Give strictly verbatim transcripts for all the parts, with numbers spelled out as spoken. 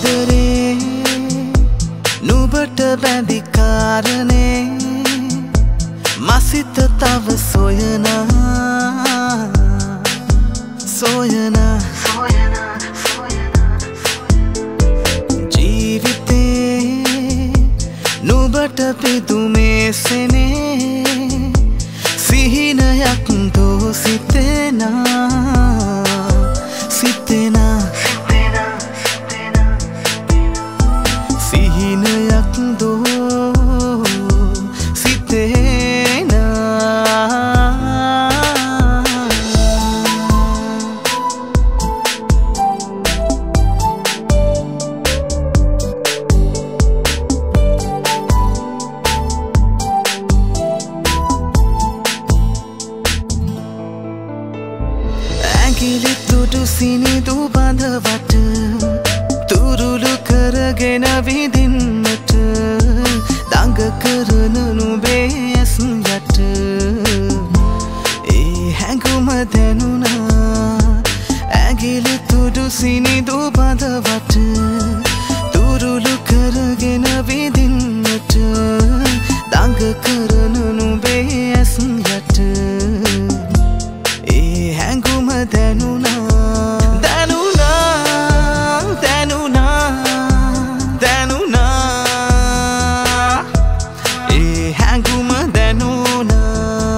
ආදරේ නුඹට බැඳි කාරණේ මසිත තව සොයනා සොයනා ජීවිතේ නුඹට පිදුමේ සෙනේ සිහිනයක් දෝ සිතෙනා සිතෙනා සිහිනයක් දෝ සිතෙනා ඇඟිලි තුඩු සිනිදු බඳවට තුරුළු කරගෙන විඳින්නට දඟ කරන නුඹේ ඇස් යට ඒ හැඟුම දැනුණා ඇඟිලි තුඩු සිනිදු බඳවට තුරුළු කරගෙන විඳින්නට දඟ කරන නුඹේ ඇස් යට ඒ හැඟුම දැනුණා දැනුණා දැනුණා දැනුණා ඒ හැඟුම දැනුණා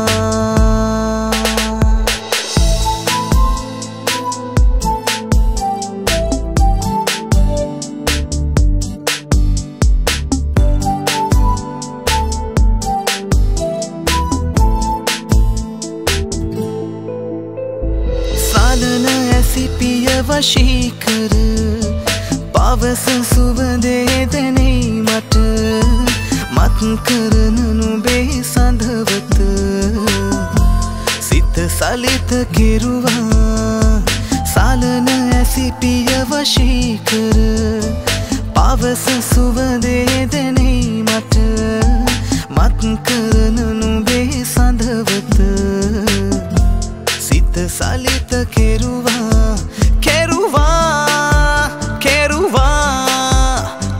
සාලන ඇසිපිය වශී කර පවස සුවඳේ දැනෙයි මට මත් කරන නුඹේ සඳවත සිත සලිත කෙරුවා සාලන ඇසිපිය වශී කර පවස සුවඳේ දැනෙයි මට මත් කරන නුඹේ සඳවත සිත සලිත කෙරුවා කෙරුවා කෙරුවා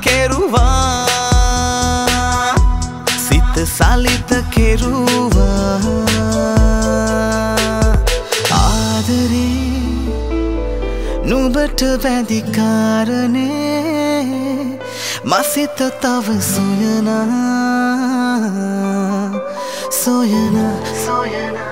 කෙරුවා සිත සලිත කෙරුවා ආදරේ නුඹට බැඳි කාරණේ මසිත තව සොයනා සොයනා සොයනා